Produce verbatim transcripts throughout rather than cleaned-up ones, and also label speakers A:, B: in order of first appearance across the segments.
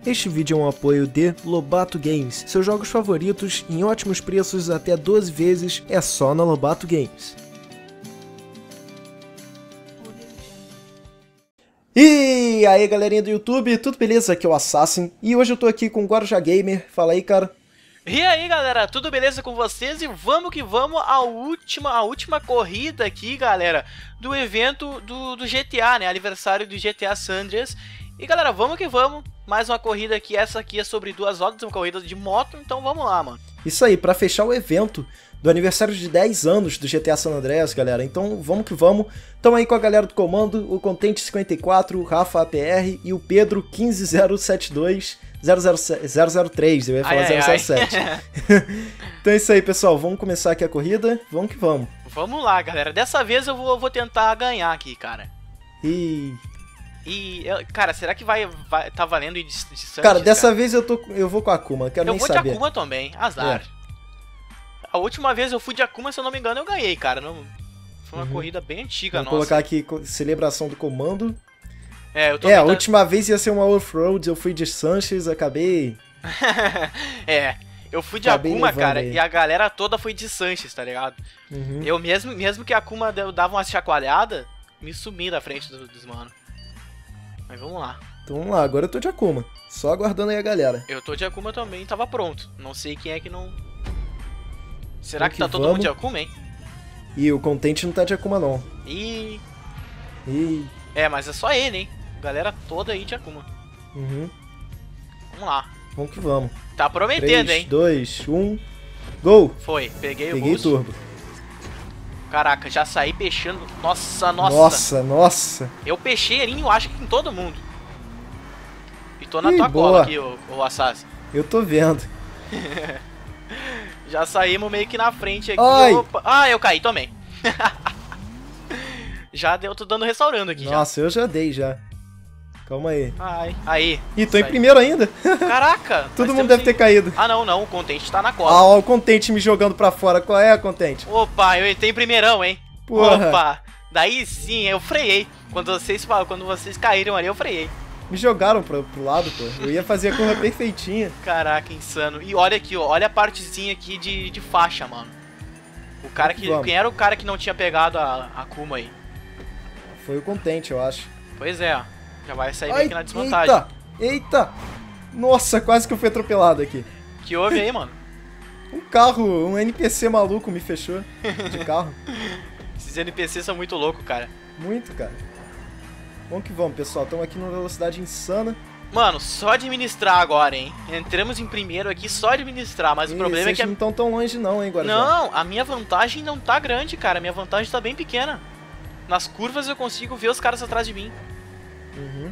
A: Este vídeo é um apoio de Lobato Games. Seus jogos favoritos em ótimos preços até doze vezes é só na Lobato Games. E aí galerinha do YouTube, tudo beleza? Aqui é o Assassin e hoje eu tô aqui com o Guarujá Gamer. Fala aí, cara.
B: E aí galera, tudo beleza com vocês? E vamos que vamos à última, a última corrida aqui, galera, do evento do, do G T A, né? Aniversário do G T A San Andreas. E galera, vamos que vamos. Mais uma corrida aqui, essa aqui é sobre duas rodas, uma corrida de moto, então vamos lá, mano.
A: Isso aí, pra fechar o evento do aniversário de dez anos do G T A San Andreas, galera. Então vamos que vamos. Tamo aí com a galera do comando, o Contente cinquenta e quatro, o Rafa A P R e o Pedro um cinco zero sete dois zero zero três, eu ia falar ai, zero zero sete. Ai. Então é isso aí, pessoal, vamos começar aqui a corrida, vamos que vamos.
B: Vamos lá, galera, dessa vez eu vou, eu vou tentar ganhar aqui, cara.
A: E...
B: E, cara, será que vai, vai tá valendo de, de Sanches,
A: Cara, dessa
B: cara?
A: vez eu, tô, eu vou com a Akuma, quero
B: eu
A: nem
B: vou
A: saber.
B: de Akuma também, azar. É. A última vez eu fui de Akuma, se eu não me engano, eu ganhei, cara. Não... Foi uma uhum. corrida bem antiga,
A: Vou
B: nossa.
A: colocar aqui celebração do comando.
B: É, eu tô
A: É,
B: tentando...
A: a última vez ia ser uma off-road, eu fui de Sanches, acabei...
B: É, eu fui de
A: acabei
B: Akuma, cara,
A: aí.
B: e a galera toda foi de Sanches, tá ligado?
A: Uhum.
B: Eu mesmo, mesmo que a Akuma dava uma chacoalhada, me sumi da frente dos, dos mano. Mas vamos lá.
A: Então vamos lá, agora eu tô de Akuma. Só aguardando aí a galera.
B: Eu tô de Akuma também, tava pronto. Não sei quem é que não... Será
A: então
B: que tá
A: que
B: todo
A: vamos.
B: mundo de Akuma, hein?
A: Ih, o Contente não tá de Akuma, não.
B: Ih...
A: Ih...
B: É, mas é só ele, hein? Galera toda aí de Akuma.
A: Uhum.
B: Vamos lá.
A: Vamos que vamos.
B: Tá prometendo,
A: três,
B: hein?
A: dois, um... Gol!
B: Foi, peguei,
A: Peguei
B: o
A: o turbo.
B: Caraca, já saí peixando. Nossa, nossa.
A: Nossa, nossa.
B: Eu peixei ali, eu acho que em todo mundo. E tô na
A: Ih,
B: tua
A: boa.
B: cola aqui, o, o Assassin.
A: Eu tô vendo.
B: Já saímos meio que na frente aqui.
A: Ai.
B: Opa. Ah, eu caí também. Já deu, tô dando restaurando aqui.
A: Nossa,
B: já.
A: eu já dei já. Calma aí.
B: Ai, aí.
A: Ih, tô em
B: Sai.
A: primeiro ainda.
B: Caraca.
A: Todo mundo
B: temos
A: deve
B: que...
A: ter caído.
B: Ah, não, não. O Contente tá na
A: Ah,
B: cola.
A: ó, o Contente me jogando pra fora. Qual é, Contente?
B: Opa, eu entrei em primeirão, hein?
A: Porra.
B: Opa. Daí sim, eu freiei. Quando vocês, quando vocês caíram ali, eu freiei.
A: Me jogaram pro, pro lado, pô. Eu ia fazer a curva perfeitinha.
B: Caraca, insano. E olha aqui, ó. Olha a partezinha aqui de, de faixa, mano. O cara que...
A: Vamos.
B: Quem era o cara que não tinha pegado a, a Akuma aí?
A: Foi o Contente, eu acho.
B: Pois é, ó. Já vai sair meio
A: Ai,
B: que na desvantagem.
A: eita, eita. Nossa, quase que eu fui atropelado aqui.
B: Que houve aí, mano?
A: Um carro, um N P C maluco me fechou de carro.
B: Esses N P Cs são muito loucos, cara.
A: Muito, cara. Vamos que vamos, pessoal. Estamos aqui numa velocidade insana.
B: Mano, só administrar agora, hein? Entramos em primeiro aqui, só administrar. Mas
A: E
B: o problema é
A: vocês
B: que... A...
A: não estão tão longe não, hein, Guarujá?
B: Não, a minha vantagem não tá grande, cara. A minha vantagem tá bem pequena. Nas curvas eu consigo ver os caras atrás de mim.
A: Uhum.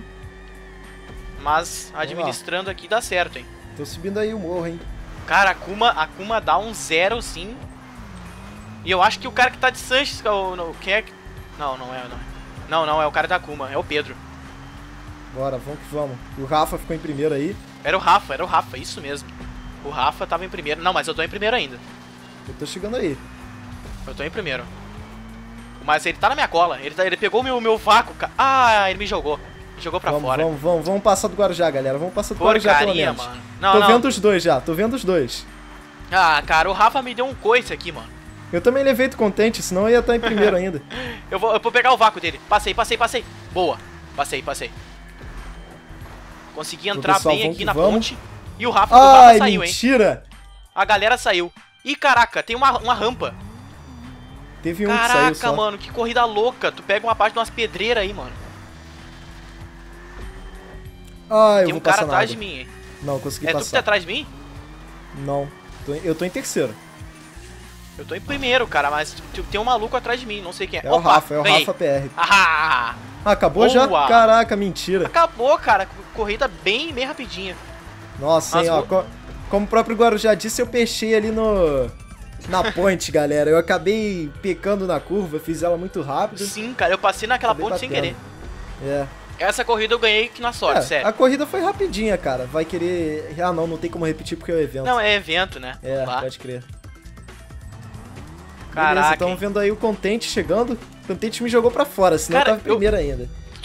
B: Mas administrando aqui dá certo, hein?
A: Tô subindo aí o morro, hein?
B: Cara, a Akuma, a Akuma dá um zero, sim. E eu acho que o cara que tá de Sanches, que é o... Não, quem é que... Não, não é, não é. Não, não, é o cara da Akuma, é o Pedro.
A: Bora, vamos que vamos. O Rafa ficou em primeiro aí.
B: Era o Rafa, era o Rafa, isso mesmo. O Rafa tava em primeiro. Não, mas eu tô em primeiro ainda.
A: Eu tô chegando aí.
B: Eu tô em primeiro. Mas ele tá na minha cola. Ele, tá, ele pegou o meu, meu vácuo. Ca... Ah, ele me jogou. Me jogou pra
A: vamos,
B: fora.
A: Vamos, vamos, vamos passar do Guarujá, galera. Vamos passar do Guarujá pelo
B: Porcaria,
A: menos.
B: mano. Não,
A: tô
B: não.
A: vendo os dois já, tô vendo os dois.
B: Ah, cara, o Rafa me deu um coice aqui, mano.
A: Eu também levei do Contente, senão eu ia estar em primeiro ainda.
B: eu, vou, eu vou pegar o vácuo dele. Passei, passei, passei. Boa. Passei, passei. Consegui entrar
A: pessoal,
B: bem aqui na
A: vamos.
B: ponte. E o Rafa, o
A: Ai,
B: Rafa saiu, hein.
A: mentira!
B: A galera saiu. Ih, caraca, tem uma, uma rampa.
A: Teve um que saiu
B: Caraca,
A: só.
B: mano, que corrida louca. Tu pega uma parte de umas pedreiras aí, mano.
A: Ah, eu
B: Tem
A: vou
B: um cara
A: passar na
B: atrás
A: água.
B: de mim, hein.
A: Não, consegui
B: É tu que tá
A: passar.
B: atrás de mim?
A: Não, tô em- eu tô em terceiro.
B: Eu tô em primeiro, cara, mas t- tem um maluco atrás de mim, não sei quem é.
A: É o
B: Opa,
A: Rafa, é o
B: ganhei.
A: Rafa P R.
B: Ah,
A: Ah, acabou já?
B: Boa.
A: Caraca, mentira.
B: acabou, cara. Corrida bem, bem rapidinha.
A: Nossa, hein,
B: Mas
A: ó.
B: vou-
A: co- Como o próprio Guarujá disse, eu peixei ali no... Na ponte, galera. Eu acabei pecando na curva, fiz ela muito rápido.
B: Sim, cara, eu passei naquela
A: Acabei
B: ponte sem
A: batendo.
B: querer.
A: É.
B: Essa corrida eu ganhei que na sorte,
A: É,
B: sério.
A: a corrida foi rapidinha, cara. Vai querer... Ah, não, não tem como repetir porque é o evento.
B: Não, é evento, né?
A: É,
B: Lá.
A: pode crer. Beleza,
B: Caraca,
A: estamos
B: hein.
A: vendo aí o Contente chegando. O Contente me jogou pra fora, senão
B: Cara,
A: eu tava em primeiro ainda.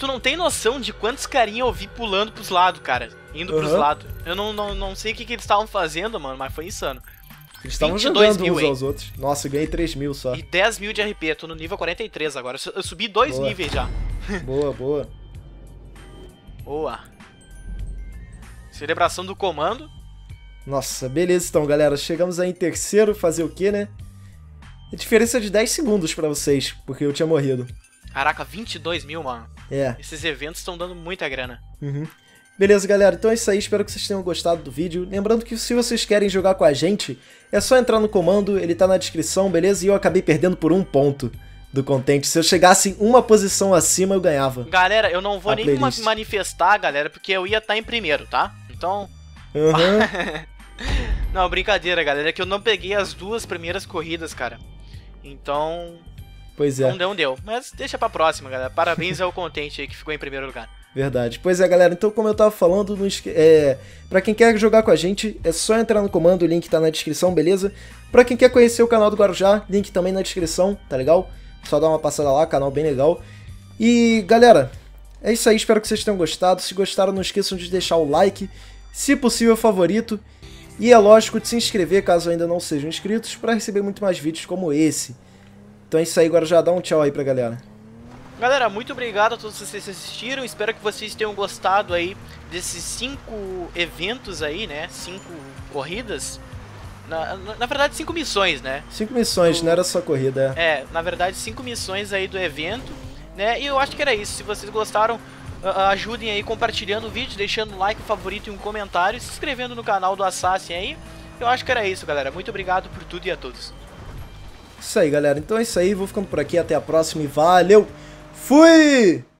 B: tu não tem noção de quantos carinha eu vi pulando pros lados, cara. Indo pros
A: Uhum.
B: lados. Eu não, não, não sei o que, que eles estavam fazendo, mano, mas foi insano.
A: Eles estavam
B: vinte e dois
A: jogando
B: mil,
A: uns
B: hein?
A: aos outros. Nossa, eu ganhei três mil só.
B: E dez mil de R P, tô no nível quarenta e três agora. Eu subi dois
A: Boa.
B: níveis já.
A: Boa, boa.
B: Boa. Celebração do comando.
A: Nossa, beleza então, galera. Chegamos aí em terceiro, fazer o quê, né? A diferença é de dez segundos pra vocês, porque eu tinha morrido.
B: Caraca, vinte e dois mil, mano.
A: É.
B: Esses eventos estão dando muita grana.
A: Uhum. Beleza, galera. Então é isso aí. Espero que vocês tenham gostado do vídeo. Lembrando que se vocês querem jogar com a gente, é só entrar no comando, ele tá na descrição, beleza? E eu acabei perdendo por um ponto do Contente. Se eu chegasse em uma posição acima, eu ganhava.
B: Galera, eu não vou
A: A
B: nem
A: playlist.
B: ma- manifestar, galera, porque eu ia estar em primeiro, tá? Então...
A: Uhum.
B: Não, brincadeira, galera. É que eu não peguei as duas primeiras corridas, cara. Então...
A: Pois é.
B: Não deu, não deu. Mas deixa pra próxima, galera. Parabéns ao Contente aí que ficou em primeiro lugar.
A: Verdade. Pois é, galera. Então, como eu tava falando, não esque... é... pra quem quer jogar com a gente, é só entrar no comando, o link tá na descrição, beleza? Pra quem quer conhecer o canal do Guarujá, link também na descrição, tá legal? Só dá uma passada lá, canal bem legal. E, galera, é isso aí. Espero que vocês tenham gostado. Se gostaram, não esqueçam de deixar o like, se possível, favorito. E é lógico de se inscrever, caso ainda não sejam inscritos, pra receber muito mais vídeos como esse. Então é isso aí, agora já dá um tchau aí pra galera.
B: Galera, muito obrigado a todos vocês que assistiram. Espero que vocês tenham gostado aí desses cinco eventos aí, né? Cinco corridas. Na, na, na verdade, cinco missões, né?
A: Cinco missões,
B: Do-
A: não era só corrida, é.
B: É, na verdade, cinco missões aí do evento, né? E eu acho que era isso. Se vocês gostaram, a- ajudem aí compartilhando o vídeo, deixando um like, favorito e um comentário, se inscrevendo no canal do Assassin aí. Eu acho que era isso, galera. Muito obrigado por tudo e a todos.
A: Isso aí, galera. Então é isso aí. Vou ficando por aqui. Até a próxima e valeu! Fui!